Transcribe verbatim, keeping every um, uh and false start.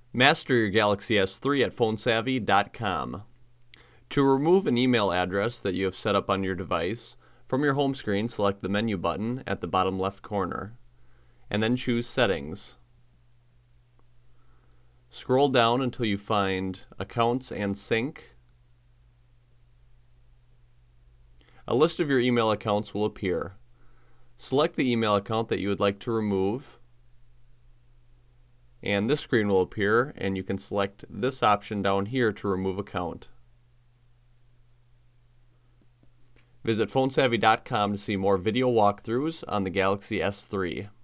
Master your Galaxy S three at phone savvy dot com. To remove an email address that you have set up on your device, from your home screen select the menu button at the bottom left corner, and then choose Settings. Scroll down until you find Accounts and Sync. A list of your email accounts will appear. Select the email account that you would like to remove, and this screen will appear, and you can select this option down here to remove account. Visit phone savvy dot com to see more video walkthroughs on the Galaxy S three.